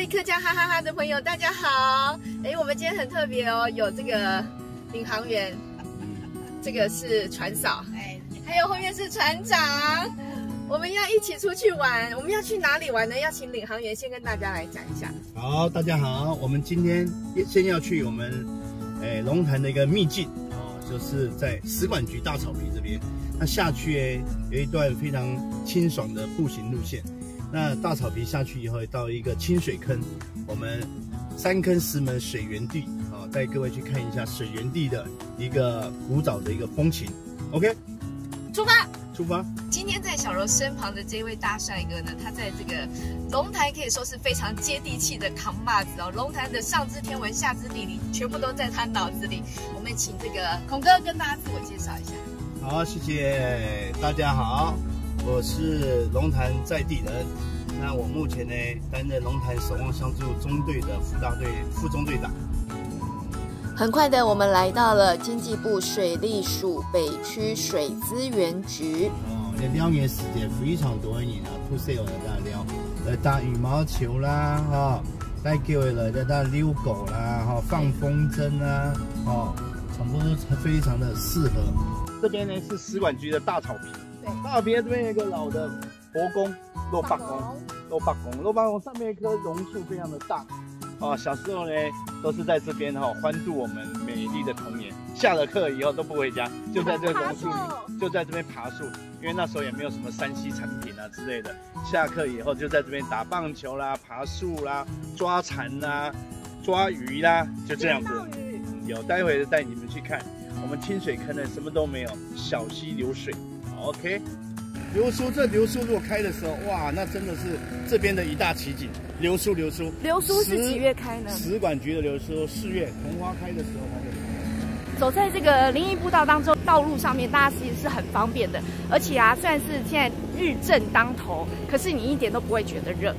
位客家哈哈哈的朋友，大家好！我们今天很特别哦，有这个领航员，这个是船嫂，还有后面是船长。我们要一起出去玩，我们要去哪里玩呢？要请领航员先跟大家来讲一下。 好，大家好，我们今天先要去我们龙潭的一个秘境哦，就是在使馆局大草皮这边。那下去有一段非常清爽的步行路线。那大草皮下去以后，到一个清水坑，我们三坑石门水源地啊，带各位去看一下水源地的一个古早的一个风情。OK， 出发。 出发！ 今天在小柔身旁的这位大帅哥呢，他在这个龙潭可以说是非常接地气的扛把子哦。龙潭的上知天文，下知地理，全部都在他脑子里。我们请这个孔哥跟大家自我介绍一下。 好，谢谢大家好，我是龙潭在地人。那我目前呢担任龙潭守望相助中队的副中队长。 很快的，我们来到了经济部水利署北区水资源局。 撩人时间非常多人啊，不少人在撩，来打羽毛球啦，哈，来叫来在打遛狗啦，哈，放风筝啦，哦，全部都非常的适合。这边呢是使馆局的大草皮，对，大草皮这边有一个老的佛宫，肉八公上面一棵榕树非常的大。哦，小时候呢都是在这边欢度我们美丽的童年。下了课以后都不回家，就在这个榕树里，就在这边爬树。因为那时候也没有什么3C 产品啊之类的。下课以后就在这边打棒球啦、爬树啦、抓蝉啦、抓鱼啦，就这样子。有，待会带你们去看。我们清水坑呢什么都没有，小溪流水。好 OK。流苏如果开的时候，哇，那真的是这边的一大奇景。流苏是几月开呢？ 使馆局的流苏4月，桐花开的时候开的。 走在这个林荫步道当中，道路上面大家其实是很方便的，而且啊，虽然是现在日正当头，可是你一点都不会觉得热。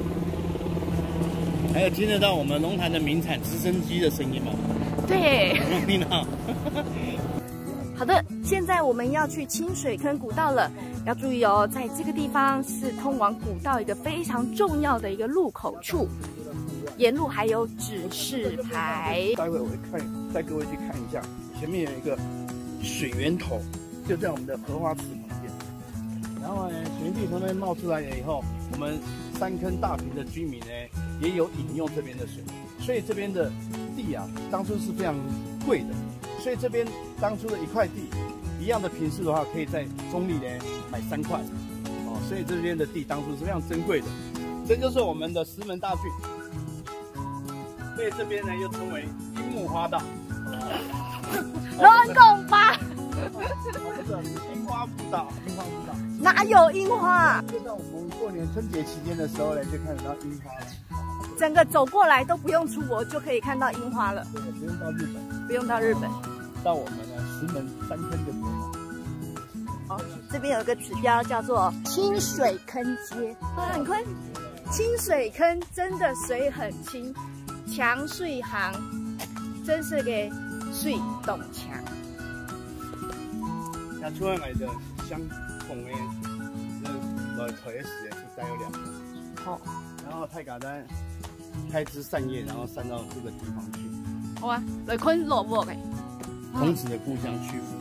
还有听得到我们龙潭的名产直升机的声音吗？ 对， 听到。 好的，现在我们要去清水坑古道了，要注意哦，在这个地方是通往古道一个非常重要的一个入口处，沿路还有指示牌。 待会我会带各位去看一下，前面有一个水源头，就在我们的荷花池旁边。然后呢，水源地从那边冒出来了以后，我们三坑大坪的居民呢也有饮用这边的水，所以这边的地啊，当初是非常贵的。所以这边当初的一块地，一样的坪数的话，可以在中立呢买3块，哦，所以这边的地当初是非常珍贵的。这就是我们的石门大郡，所以这边呢又称为樱木花道。 乱讲吧！ 不是樱花步道， 哪有樱花？ 就在我们过年春节期间的时候呢，就看得到樱花了。 整个走过来都不用出国就可以看到樱花了。 对，不用到日本。 不用到日本， 到我们的石门3坑就可以了。 哦，这边有个指标叫做清水坑街。很坤，清水坑真的水很清，强水行，真是个水动强。 那出来的相同的，来台时是带有2个。好，然后太嘎丹开枝散叶，然后散到这个地方去。 好啊，来昆落寞的， 孔子的故乡曲阜。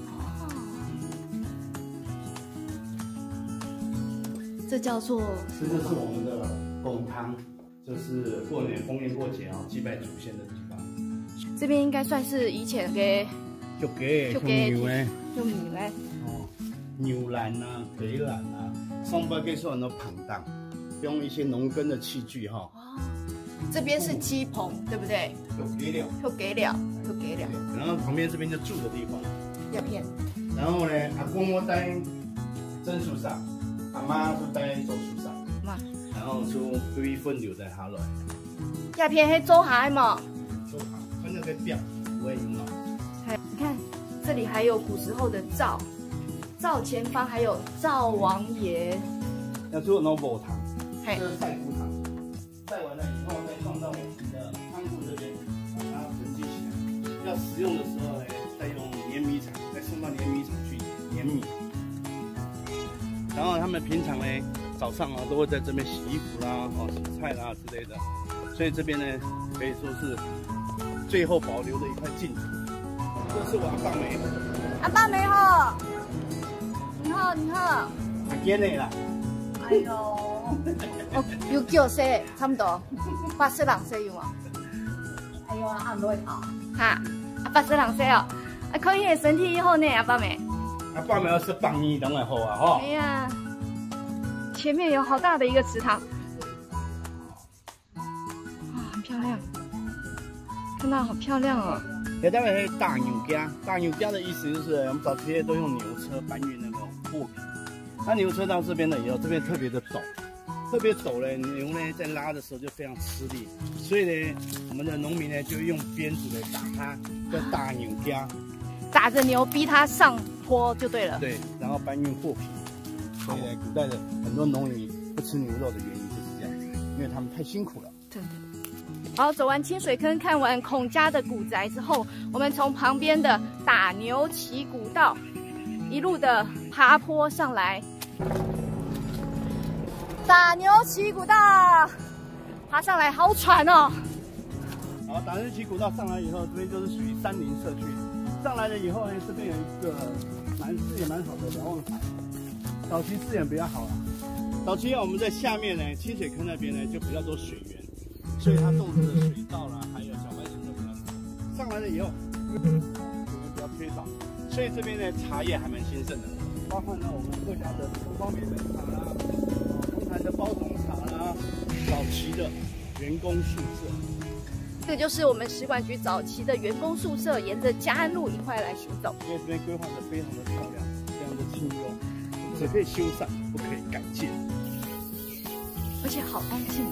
这叫做， 这就是我们的公汤，就是过年逢年过节啊，祭拜祖先的地方。 这边应该算是以前嘅， 就牛咧， 用牛咧， 哦，牛栏啊，北栏啊，上班可以说很多旁档，用一些农耕的器具哈。 这边是鸡棚，对不对？就给了。 然后旁边这边就住的地方。 叶片。然后呢，阿公我在真树上，阿妈就在枣树上。妈。然后就堆分流在下来。 叶片是做下嘛？ 做下，反正可以表，不会用到。 你看，这里还有古时候的灶，灶前方还有灶王爷。 要做那煲汤， 这是晒骨汤。晒完了以后，再放到我们的仓库这边，把它囤积起来。要食用的时候呢，再用碾米厂，再送到碾米厂去碾米。然后他们平常呢， 早上啊都会在这边洗衣服啦、洗菜啦之类的，所以这边呢可以说是最后保留的一块净土。这是我阿爸梅， 阿爸梅好，你好你好， 阿坚的啦。 哎呦，哦，有9岁，差不多82岁有吗？哎呦，按落头，哈，82岁哦，可以身体好呢，阿爸梅。 阿爸梅是帮你当然好啊，哈。 哎呀，前面有好大的一个池塘，哇，很漂亮，看到好漂亮哦。 这当然是大牛家，大牛家的意思就是我们早期都用牛车搬运那个货品。那牛车到这边了以后，这边特别的陡，特别陡呢，牛呢在拉的时候就非常吃力，所以呢，我们的农民呢就用鞭子来打它，叫大牛家， 打着牛逼它上坡就对了。 对，然后搬运货品。所以呢，古代的很多农民不吃牛肉的原因就是这样子，因为他们太辛苦了。 真的。好，走完清水坑，看完孔家的古宅之后，我们从旁边的打牛骑古道一路的爬坡上来。打牛骑古道，爬上来好喘哦。 好，打牛骑古道上来以后，这边就是属于山林社区。上来了以后呢，这边有一个视野蛮好的瞭望台，早期视野比较好了。早期我们在下面呢，清水坑那边呢就比较多水源，所以它种植的水稻啦，还有小麦种都比较多。上来了以后，水源比较缺少，所以这边呢茶叶还蛮兴盛的，包括呢我们客家的东方美人茶啦，东坛的包种茶啦，早期的员工宿舍。 这个就是我们使馆局早期的员工宿舍，沿着嘉安路一块来行走。 因为这边规划的非常的漂亮，非常的清幽，只可以修缮，不可以改建， 而且好安静。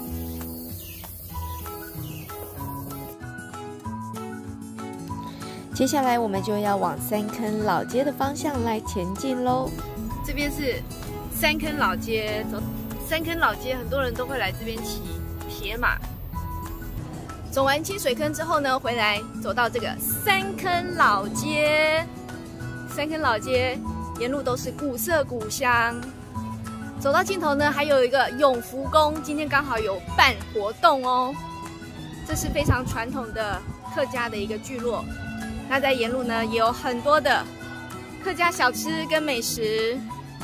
接下来我们就要往三坑老街的方向来前进喽。 这边是三坑老街，走三坑老街，很多人都会来这边骑铁马。走完清水坑之后呢，回来走到这个三坑老街。三坑老街沿路都是古色古香，走到尽头呢，还有一个永福宫，今天刚好有办活动哦。这是非常传统的客家的一个聚落。那在沿路呢，也有很多的客家小吃跟美食。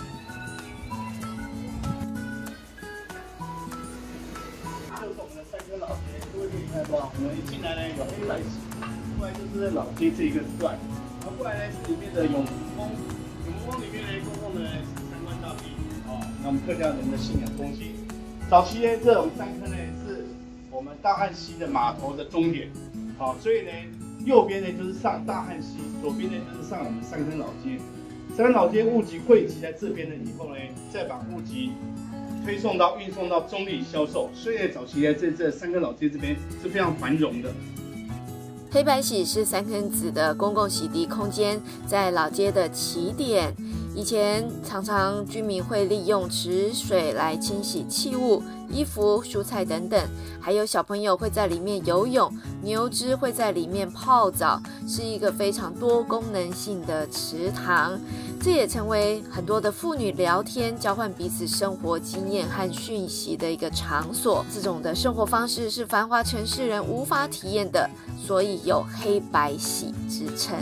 我们一进来呢有黑白石，过来就是老街这一个段，然后过来呢是里面的永福宫，永福宫里面呢公共的参观到地那我们客家人的信仰中心。早期呢这种三坑呢是我们大汉溪的码头的终点，所以呢右边呢就是上大汉溪，左边呢就是上我们三坑老街。三坑老街物集汇集在这边了以后呢，再把物集运送到中立销售，所以早期呢，在这三坑老街这边是非常繁荣的。 黑白洗是三坑子的公共洗涤空间，在老街的起点。以前常常居民会利用池水来清洗器物、衣服、蔬菜等等，还有小朋友会在里面游泳，牛只会在里面泡澡，是一个非常多功能性的池塘。这也成为很多的妇女聊天、交换彼此生活经验和讯息的一个场所。这种的生活方式是繁华城市人无法体验的，所以有黑白洗之称。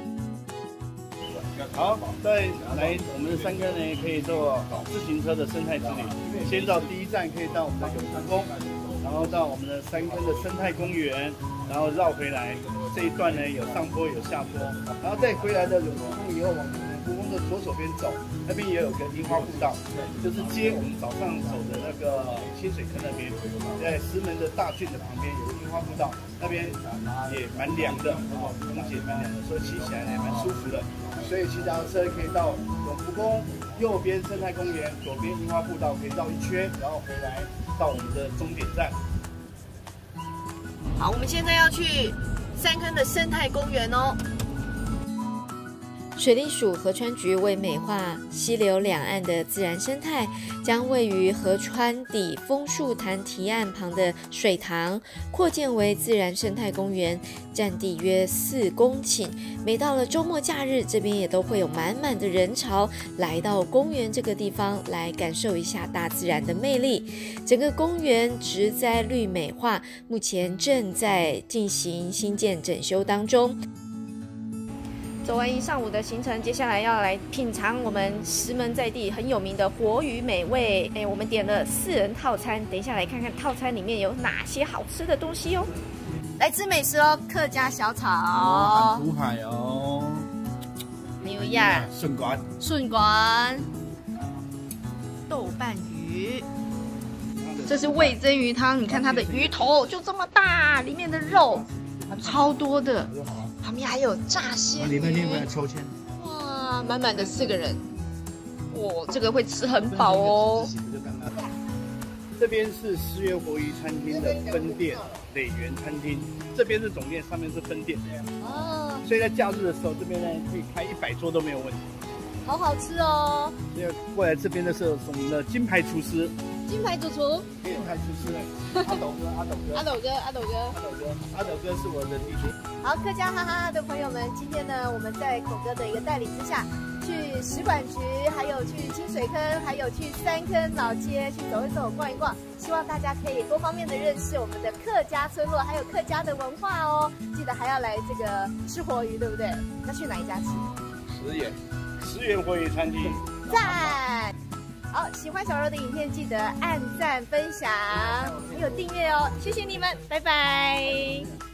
好，再来我们的三坑呢，可以坐自行车的生态之旅。先到第一站可以到我们的永福宫，然后到我们的三坑的生态公园，然后绕回来。这一段呢有上坡有下坡，然后再回来的永福宫以后往永福宫的左手边走，那边也有个樱花步道，就是接我们早上走的那个清水坑那边，在石门的大郡的旁边有个樱花步道，那边也蛮凉的，空气也蛮凉的，所以骑起来也蛮舒服的。所以骑脚踏车可以到永福宫右边生态公园，左边樱花步道可以绕一圈，然后回来到我们的终点站。 好，我们现在要去三坑的生态公园哦。 水利署河川局为美化溪流两岸的自然生态，将位于河川底枫树潭堤岸旁的水塘扩建为自然生态公园，占地约4公顷。每到了周末假日，这边也都会有满满的人潮来到公园这个地方来感受一下大自然的魅力。整个公园植栽绿美化，目前正在进行新建整修当中。走完一上午的行程，接下来要来品尝我们石门在地很有名的活鱼美味。我们点了4人套餐，等一下来看看套餐里面有哪些好吃的东西哦。来吃美食哦，客家小炒， 土海哦， 牛呀， 顺管，豆瓣鱼。这是味噌鱼汤，你看它的鱼头就这么大，里面的肉超多的。旁边还有炸鲜鱼， 里面会来抽签。 哇，满满的4个人，哇，这个会吃很饱哦。 这边是思源活鱼餐厅的分店，磊源餐厅，这边是总店，上面是分店。哦，所以在假日的时候，这边呢可以开100桌都没有问题。 好好吃哦！ 所以过来这边的是我们的金牌厨师， 金牌主厨， 金牌厨师阿斗哥是我的弟兄。 好，客家哈哈的朋友们，今天呢，我们在孔哥的一个带领之下，去使馆局，还有去清水坑，还有去3坑老街去走一走、逛一逛，希望大家可以多方面的认识我们的客家村落，还有客家的文化哦。记得还要来这个吃活鱼，对不对？要去哪一家吃？ 石源活鱼餐厅。 赞！好，喜欢小柔的影片，记得按赞、分享，还有订阅哦，谢谢你们，拜拜。